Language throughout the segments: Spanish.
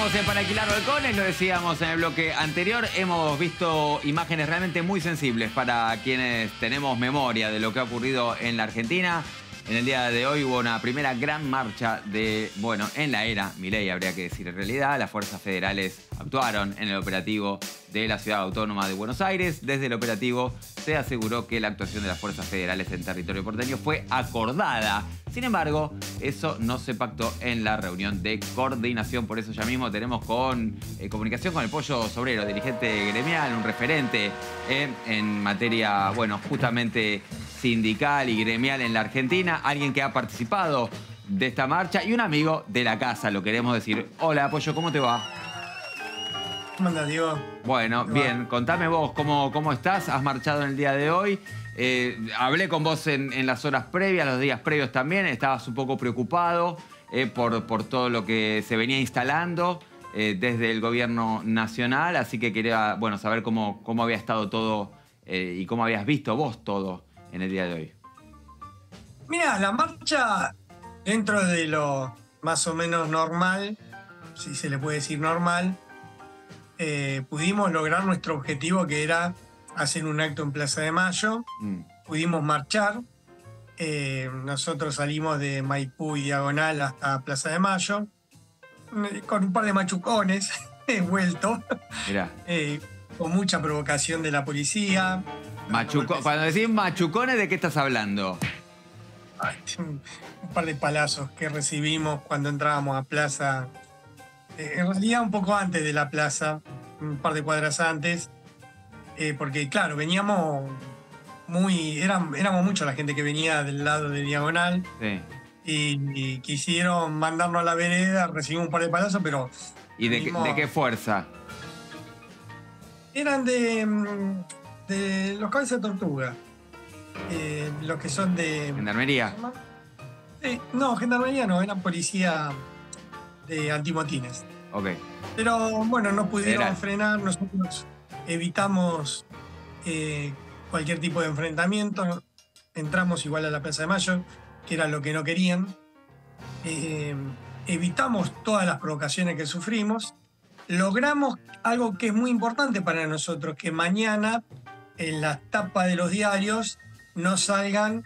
Estamos en Para Alquilar Balcones, lo decíamos en el bloque anterior. Hemos visto imágenes realmente muy sensibles para quienes tenemos memoria de lo que ha ocurrido en la Argentina. En el día de hoy hubo una primera gran marcha en la era Milei, habría que decir en realidad. Las fuerzas federales actuaron en el operativo de la Ciudad Autónoma de Buenos Aires. Desde el operativo se aseguró que la actuación de las fuerzas federales en territorio porteño fue acordada. Sin embargo, eso no se pactó en la reunión de coordinación. Por eso ya mismo tenemos comunicación con el Pollo Sobrero, dirigente gremial, un referente en materia, justamente sindical y gremial en la Argentina. Alguien que ha participado de esta marcha y un amigo de la casa, lo queremos decir. Hola, Pollo, ¿cómo te va? ¿Cómo andás, Diego? Bueno, bien. Contame vos cómo estás. ¿Has marchado en el día de hoy? Hablé con vos en las horas previas, los días previos también. Estabas un poco preocupado por todo lo que se venía instalando desde el gobierno nacional. Así que quería saber cómo había estado todo y cómo habías visto vos todo en el día de hoy. Mira, la marcha, dentro de lo más o menos normal, si se le puede decir normal, pudimos lograr nuestro objetivo, que era hacer un acto en Plaza de Mayo. Pudimos marchar. Nosotros salimos de Maipú y Diagonal hasta Plaza de Mayo, con un par de machucones, he vuelto, con mucha provocación de la policía. Cuando decís machucones, ¿de qué estás hablando? Un par de palazos que recibimos cuando entrábamos a Plaza. En realidad un poco antes de la plaza, un par de cuadras antes, porque claro, veníamos éramos mucha la gente que venía del lado de Diagonal. Sí. Y quisieron mandarnos a la vereda, recibimos un par de palazos, pero... ¿Y de qué fuerza? Eran de los cabezas de tortuga, los que son de... ¿Gendarmería? No, gendarmería no, eran policía de antimotines. Ok. Pero bueno, no pudieron frenar, nosotros evitamos cualquier tipo de enfrentamiento, entramos igual a la Plaza de Mayo, que era lo que no querían. Evitamos todas las provocaciones que sufrimos. Logramos algo que es muy importante para nosotros, que mañana en las tapas de los diarios no salgan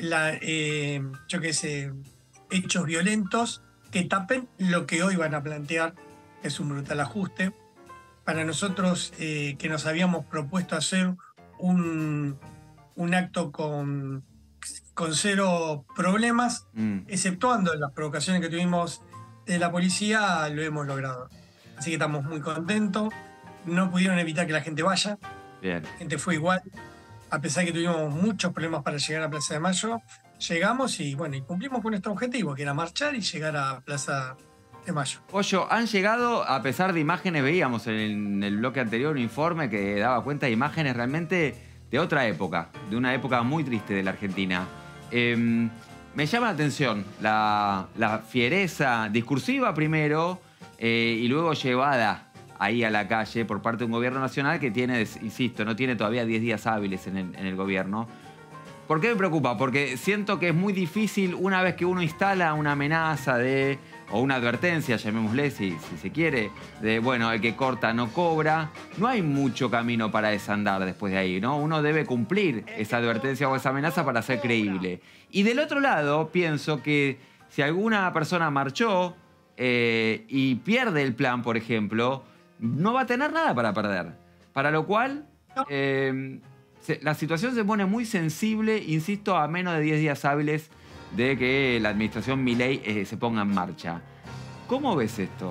hechos violentos que tapen lo que hoy van a plantear, que es un brutal ajuste. Para nosotros, que nos habíamos propuesto hacer un acto con cero problemas, exceptuando las provocaciones que tuvimos de la policía, lo hemos logrado. Así que estamos muy contentos. No pudieron evitar que la gente vaya. Bien. La gente fue igual. A pesar de que tuvimos muchos problemas para llegar a Plaza de Mayo, llegamos y cumplimos con nuestro objetivo, que era marchar y llegar a Plaza de Mayo. Pollo, han llegado, a pesar de imágenes, veíamos en el bloque anterior un informe que daba cuenta de imágenes realmente de otra época, de una época muy triste de la Argentina. Me llama la atención la fiereza discursiva primero y luego llevada ahí a la calle por parte de un gobierno nacional que tiene, insisto, no tiene todavía 10 días hábiles en el gobierno. ¿Por qué me preocupa? Porque siento que es muy difícil una vez que uno instala una amenaza o una advertencia, llamémosle si se quiere, de el que corta no cobra. No hay mucho camino para desandar después de ahí, ¿no? Uno debe cumplir esa advertencia o esa amenaza para ser creíble. Y del otro lado, pienso que si alguna persona marchó y pierde el plan, por ejemplo, no va a tener nada para perder. Para lo cual, la situación se pone muy sensible, insisto, a menos de 10 días hábiles de que la administración Milei se ponga en marcha. ¿Cómo ves esto?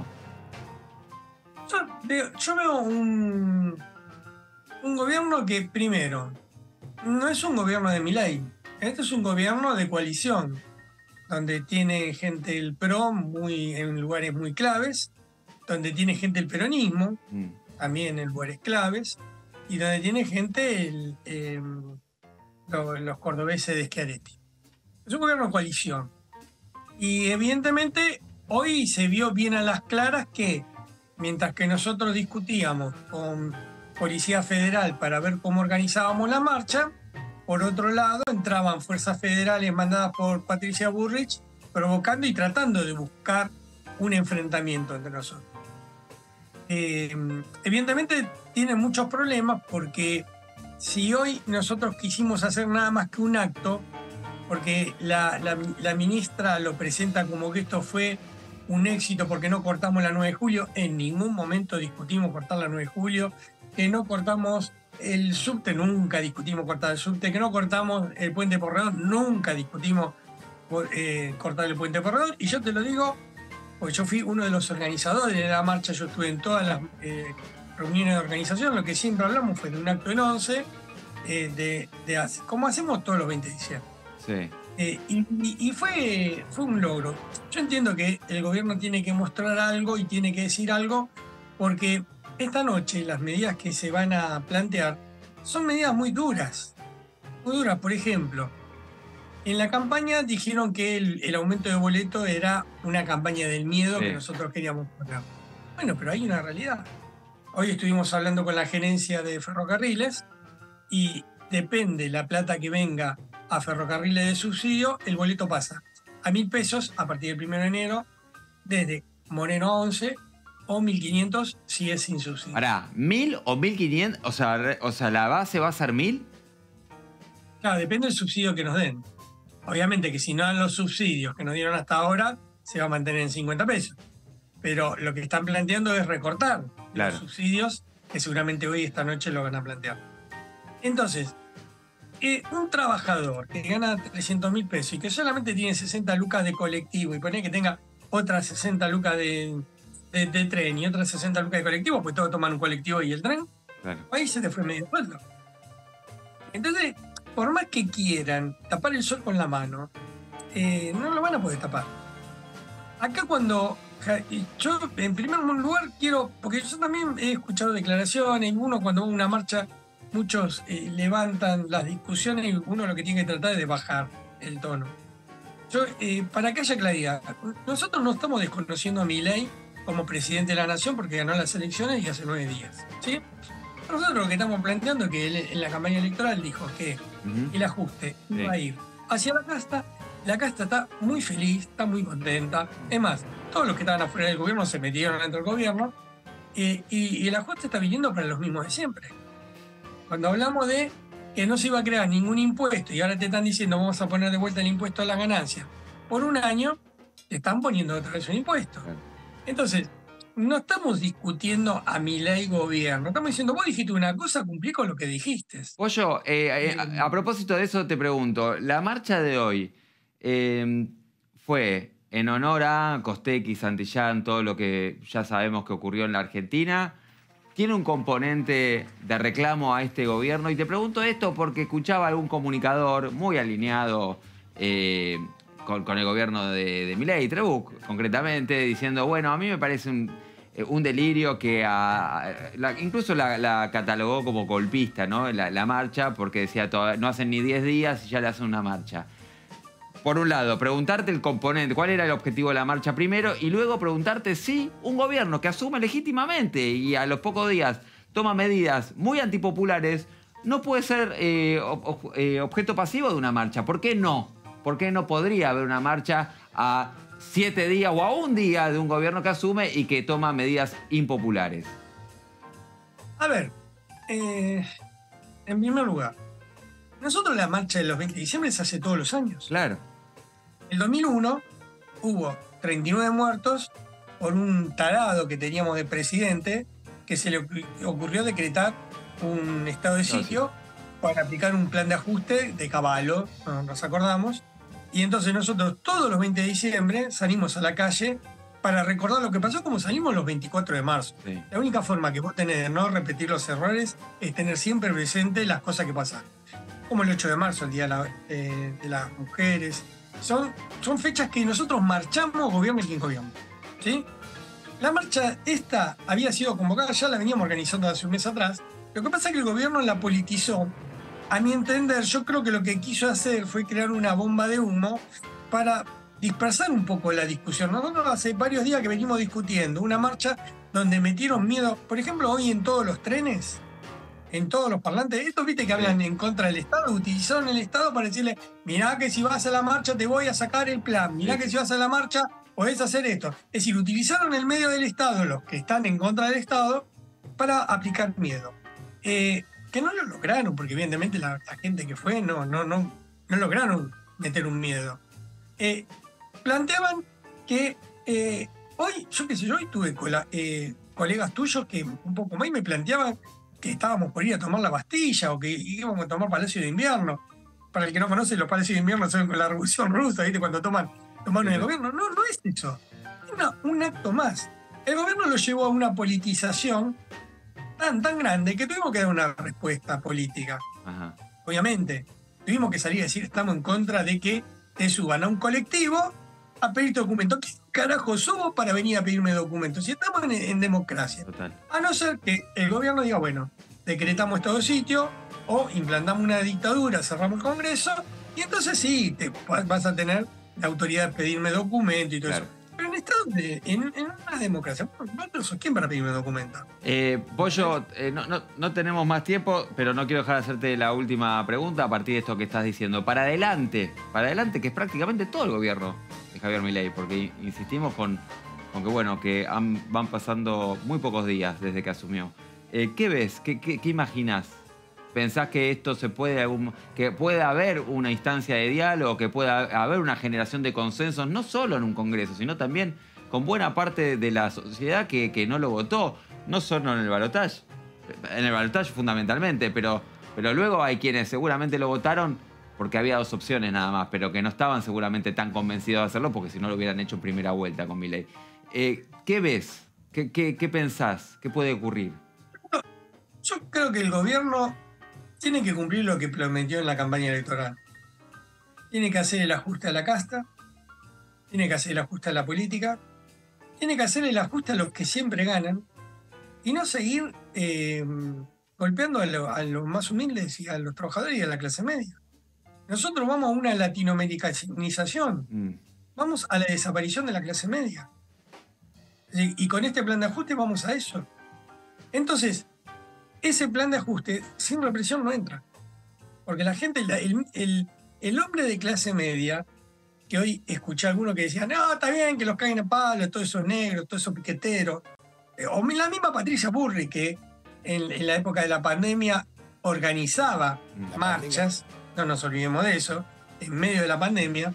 Yo veo un gobierno que, primero, no es un gobierno de Milei. Este es un gobierno de coalición, donde tiene gente del PRO en lugares muy claves, donde tiene gente del peronismo, también en lugares claves, y donde tiene gente los cordobeses de Schiaretti. Es un gobierno de coalición. Y evidentemente hoy se vio bien a las claras que, mientras que nosotros discutíamos con Policía Federal para ver cómo organizábamos la marcha, por otro lado entraban fuerzas federales mandadas por Patricia Bullrich provocando y tratando de buscar un enfrentamiento entre nosotros. evidentemente tiene muchos problemas porque si hoy nosotros quisimos hacer nada más que un acto, porque la ministra lo presenta como que esto fue un éxito porque no cortamos la 9 de julio, en ningún momento discutimos cortar la 9 de julio, que no cortamos el subte, nunca discutimos cortar el subte, que no cortamos el puente Porredón, nunca discutimos cortar el puente Porredón, y yo te lo digo, porque yo fui uno de los organizadores de la marcha, yo estuve en todas las reuniones de organización, lo que siempre hablamos fue de un acto en 11, como hacemos todos los 20 de diciembre. Sí. Y fue un logro. Yo entiendo que el gobierno tiene que mostrar algo y tiene que decir algo, porque esta noche las medidas que se van a plantear son medidas muy duras. Muy duras, por ejemplo. En la campaña dijeron que el aumento de boleto era una campaña del miedo que nosotros queríamos poner. Bueno, pero hay una realidad. Hoy estuvimos hablando con la gerencia de Ferrocarriles y depende la plata que venga a Ferrocarriles de subsidio, el boleto pasa a 1.000 pesos a partir del 1 de enero, desde Moreno a 11 o 1.500 si es sin subsidio. Ahora, 1.000 o 1.500, o sea, la base va a ser 1.000. Claro, depende del subsidio que nos den. Obviamente que si no dan los subsidios que nos dieron hasta ahora, se va a mantener en 50 pesos. Pero lo que están planteando es recortar los subsidios, que seguramente hoy, esta noche, lo van a plantear. Entonces, un trabajador que gana 300.000 pesos y que solamente tiene 60 lucas de colectivo y pone que tenga otras 60 lucas de tren y otras 60 lucas de colectivo, pues todos toman un colectivo y el tren, ahí se te fue medio sueldo. Entonces, por más que quieran tapar el sol con la mano, no lo van a poder tapar. Acá cuando yo, en primer lugar, quiero, porque yo también he escuchado declaraciones, uno cuando va a una marcha, muchos levantan las discusiones y uno lo que tiene que tratar es de bajar el tono. Yo, para que haya claridad, nosotros no estamos desconociendo a Milei como presidente de la nación porque ganó las elecciones y hace 9 días, ¿sí? Nosotros lo que estamos planteando es que él en la campaña electoral dijo que el ajuste iba a ir hacia la casta. La casta está muy feliz, está muy contenta. Es más, todos los que estaban afuera del gobierno se metieron dentro del gobierno y el ajuste está viniendo para los mismos de siempre. Cuando hablamos de que no se iba a crear ningún impuesto y ahora te están diciendo vamos a poner de vuelta el impuesto a las ganancias por un año, te están poniendo otra vez un impuesto. Entonces, no estamos discutiendo a Milei gobierno, estamos diciendo, vos dijiste una cosa, cumplí con lo que dijiste. Pollo, a propósito de eso te pregunto, la marcha de hoy fue en honor a Costecchi, Santillán, todo lo que ya sabemos que ocurrió en la Argentina. ¿Tiene un componente de reclamo a este gobierno? Y te pregunto esto porque escuchaba algún comunicador muy alineado con el gobierno de Milei, Trebuch, concretamente, diciendo, bueno, a mí me parece un delirio que incluso la catalogó como golpista, ¿no? La marcha, porque decía, no hacen ni 10 días y ya le hacen una marcha. Por un lado, preguntarte el componente, cuál era el objetivo de la marcha primero, y luego preguntarte si un gobierno que asume legítimamente y a los pocos días toma medidas muy antipopulares, no puede ser objeto pasivo de una marcha. ¿Por qué no? ¿Por qué no podría haber una marcha a 7 días o a un día de un gobierno que asume y que toma medidas impopulares? A ver, en primer lugar, nosotros la marcha de los 20 de diciembre se hace todos los años. Claro. En 2001 hubo 39 muertos por un tarado que teníamos de presidente que se le ocurrió decretar un estado de sitio para aplicar un plan de ajuste de caballo, nos acordamos. Y entonces nosotros todos los 20 de diciembre salimos a la calle para recordar lo que pasó como salimos los 24 de marzo. Sí. La única forma que vos tenés de no repetir los errores es tener siempre presente las cosas que pasan. Como el 8 de marzo, el Día de las Mujeres. Son fechas que nosotros marchamos, gobierno y quien gobierno, ¿sí? La marcha esta había sido convocada, ya la veníamos organizando hace un mes atrás. Lo que pasa es que el gobierno la politizó. A mi entender, yo creo que lo que quiso hacer fue crear una bomba de humo para dispersar un poco la discusión. Nosotros hace varios días que venimos discutiendo una marcha donde metieron miedo, por ejemplo, hoy en todos los trenes, en todos los parlantes, estos viste que hablan en contra del Estado, utilizaron el Estado para decirle, mirá que si vas a la marcha te voy a sacar el plan, mirá que si vas a la marcha podés hacer esto. Es decir, utilizaron el medio del Estado, los que están en contra del Estado, para aplicar miedo. Que no lo lograron, porque evidentemente la gente que fue no lograron meter un miedo. Planteaban que hoy, yo qué sé, yo hoy tuve colegas tuyos que un poco más me planteaban que estábamos por ir a tomar la Bastilla o que íbamos a tomar Palacio de Invierno. Para el que no conoce, los Palacios de Invierno son con la Revolución Rusa, ¿viste? Cuando toman el gobierno. No es eso. Es un acto más. El gobierno lo llevó a una politización tan grande que tuvimos que dar una respuesta política. Ajá. Obviamente. Tuvimos que salir a decir estamos en contra de que te suban a un colectivo a pedir documentos. ¿Qué carajo somos para venir a pedirme documentos? Si estamos en democracia. Total. A no ser que el gobierno diga, bueno, decretamos todo sitio o implantamos una dictadura, cerramos el Congreso y entonces sí, vas a tener la autoridad de pedirme documentos y todo eso. Pero en una democracia, ¿vos sos quién para pedirme documentos? Pollo, no tenemos más tiempo, pero no quiero dejar de hacerte la última pregunta a partir de esto que estás diciendo. Para adelante, que es prácticamente todo el gobierno de Javier Milei, porque insistimos con que, bueno, que van pasando muy pocos días desde que asumió. ¿Qué ves? ¿Qué imaginás? ¿Pensás que esto que puede haber una instancia de diálogo, que pueda haber una generación de consensos, no solo en un Congreso, sino también con buena parte de la sociedad que no lo votó, no solo en el balotaje fundamentalmente, pero luego hay quienes seguramente lo votaron porque había dos opciones nada más, pero que no estaban seguramente tan convencidos de hacerlo porque si no lo hubieran hecho en primera vuelta con Milei. ¿Qué ves? ¿Qué pensás? ¿Qué puede ocurrir? Yo creo que el gobierno tiene que cumplir lo que prometió en la campaña electoral. Tiene que hacer el ajuste a la casta, tiene que hacer el ajuste a la política, tiene que hacer el ajuste a los que siempre ganan y no seguir golpeando a los más humildes y a los trabajadores y a la clase media. Nosotros vamos a una latinoamericanización, vamos a la desaparición de la clase media. Y con este plan de ajuste vamos a eso. Entonces, ese plan de ajuste sin represión no entra. Porque la gente, el hombre de clase media, que hoy escuché a algunos que decían, no, está bien que los caigan a palo, todos esos negros, todos esos piqueteros. O la misma Patricia Burri, que en la época de la pandemia organizaba marchas, no nos olvidemos de eso, en medio de la pandemia.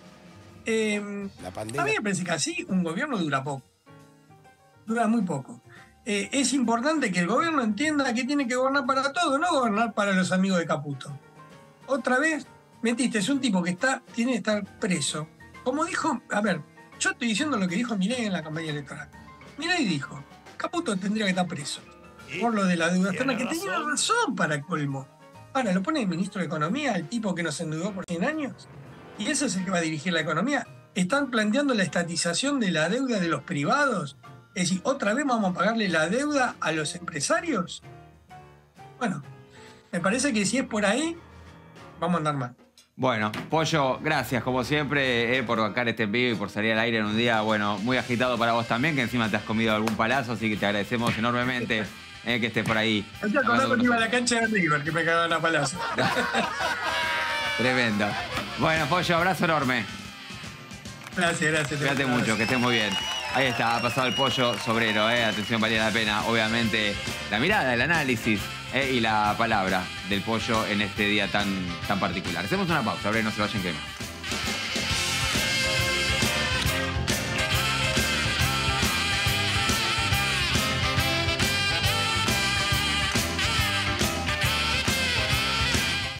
A mí me parece que así un gobierno dura poco. Dura muy poco. Es importante que el gobierno entienda que tiene que gobernar para todo, no gobernar para los amigos de Caputo. Otra vez, metiste, es un tipo que tiene que estar preso. Como dijo, a ver, yo estoy diciendo lo que dijo Milei en la campaña electoral. Milei dijo, Caputo tendría que estar preso por lo de la deuda externa, que tenía razón para el colmo. Ahora, lo pone el ministro de Economía, el tipo que nos endeudó por 100 años, y ese es el que va a dirigir la economía. Están planteando la estatización de la deuda de los privados. Es decir, ¿otra vez vamos a pagarle la deuda a los empresarios? Bueno, me parece que si es por ahí, vamos a andar mal. Bueno, Pollo, gracias como siempre por bancar este envío y por salir al aire en un día, bueno, muy agitado para vos también, que encima te has comido algún palazo, así que te agradecemos enormemente que estés por ahí. Me estoy acordando que iba a la cancha de River, que me cagaban a palazo. Tremendo. Bueno, Pollo, abrazo enorme. Gracias. Cuídate mucho, que estés muy bien. Ahí está, ha pasado el Pollo Sobrero, atención, valía la pena, obviamente, la mirada, el análisis y la palabra del Pollo en este día tan particular. Hacemos una pausa, no se vayan que más.